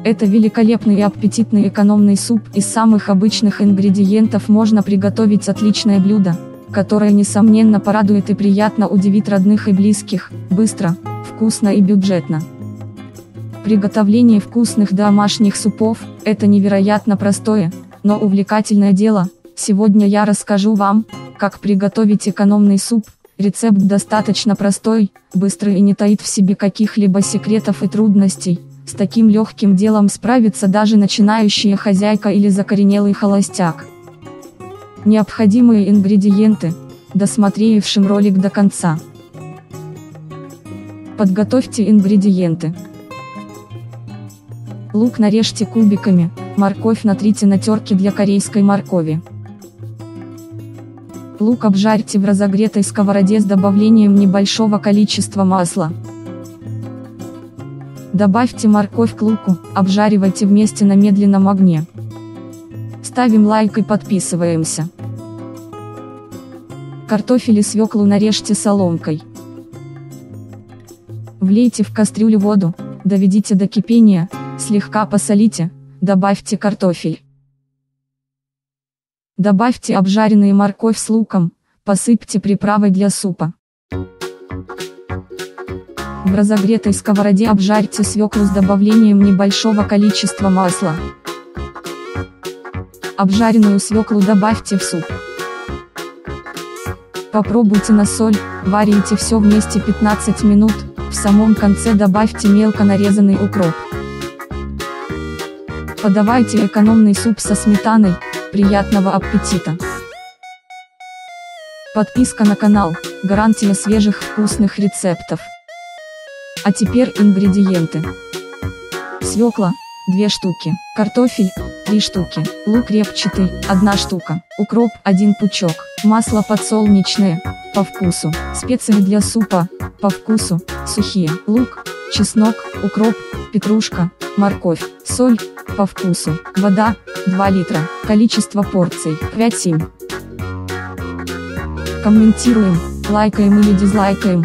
Это великолепный и аппетитный экономный суп. Из самых обычных ингредиентов можно приготовить отличное блюдо, которое несомненно порадует и приятно удивит родных и близких, быстро, вкусно и бюджетно. Приготовление вкусных домашних супов – это невероятно простое, но увлекательное дело. Сегодня я расскажу вам, как приготовить экономный суп. Рецепт достаточно простой, быстрый и не таит в себе каких-либо секретов и трудностей. С таким легким делом справится даже начинающая хозяйка или закоренелый холостяк. Необходимые ингредиенты, досмотревшим ролик до конца. Подготовьте ингредиенты. Лук нарежьте кубиками, морковь натрите на терке для корейской моркови. Лук обжарьте в разогретой сковороде с добавлением небольшого количества масла. Добавьте морковь к луку, обжаривайте вместе на медленном огне. Ставим лайк и подписываемся. Картофель и свеклу нарежьте соломкой. Влейте в кастрюлю воду, доведите до кипения, слегка посолите, добавьте картофель. Добавьте обжаренную морковь с луком, посыпьте приправой для супа. В разогретой сковороде обжарьте свеклу с добавлением небольшого количества масла. Обжаренную свеклу добавьте в суп. Попробуйте на соль, варите все вместе 15 минут, в самом конце добавьте мелко нарезанный укроп. Подавайте экономный суп со сметаной. Приятного аппетита! Подписка на канал – гарантия свежих вкусных рецептов. А теперь ингредиенты. Свекла – 2 штуки, картофель – 3 штуки, лук репчатый – 1 штука, укроп – 1 пучок, масло подсолнечное – по вкусу, специи для супа – по вкусу, сухие, лук, чеснок, укроп, петрушка, морковь, соль – по вкусу, вода – 2 литра, количество порций – 5-7. Комментируем, лайкаем или дизлайкаем,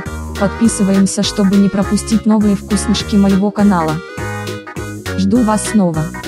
подписываемся, чтобы не пропустить новые вкусняшки моего канала. Жду вас снова.